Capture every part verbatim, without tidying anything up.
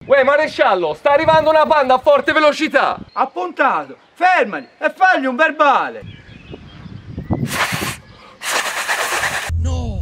Uè maresciallo, sta arrivando una Panda a forte velocità. Appuntato, fermali e fagli un verbale. No!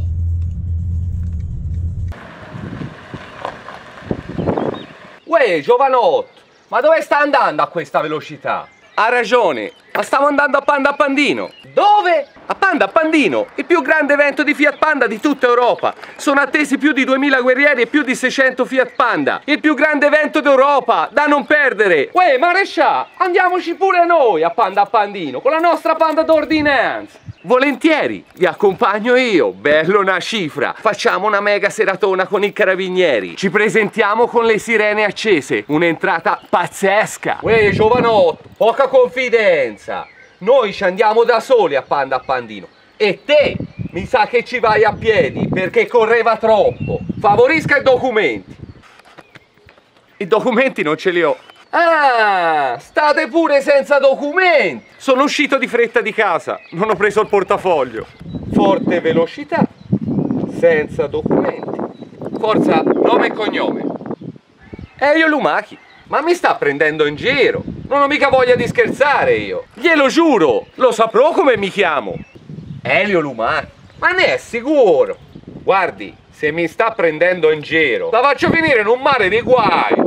Uè giovanotto, ma dove sta andando a questa velocità? Ha ragione, ma stiamo andando a Panda Pandino. Dove? A Panda Pandino, il più grande evento di Fiat Panda di tutta Europa. Sono attesi più di duemila guerrieri e più di seicento Fiat Panda. Il più grande evento d'Europa, da non perdere. Uè, marescià, andiamoci pure noi a Panda Pandino, con la nostra Panda d'ordinanza. Volentieri, vi accompagno io, bello una cifra. Facciamo una mega seratona con i carabinieri. Ci presentiamo con le sirene accese, un'entrata pazzesca. Uè, giovanotto, poca confidenza. Noi ci andiamo da soli a Panda Pandino. E te, mi sa che ci vai a piedi, perché correva troppo. Favorisca i documenti. I documenti non ce li ho. Ah, state pure senza documenti. Sono uscito di fretta di casa, non ho preso il portafoglio. Forte velocità, senza documenti. Forza, nome e cognome. Elio Lumachi. Ma mi sta prendendo in giro? Non ho mica voglia di scherzare io. Glielo giuro, lo saprò come mi chiamo. Elio Lumachi. Ma ne è sicuro? Guardi, se mi sta prendendo in giro, la faccio finire in un mare di guai.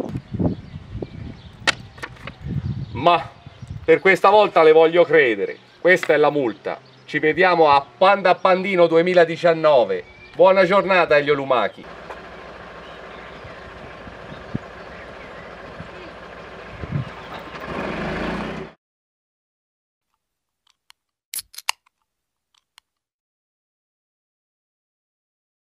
Ma per questa volta le voglio credere. Questa è la multa. Ci vediamo a Panda Pandino duemiladiciannove. Buona giornata Elio Lumachi.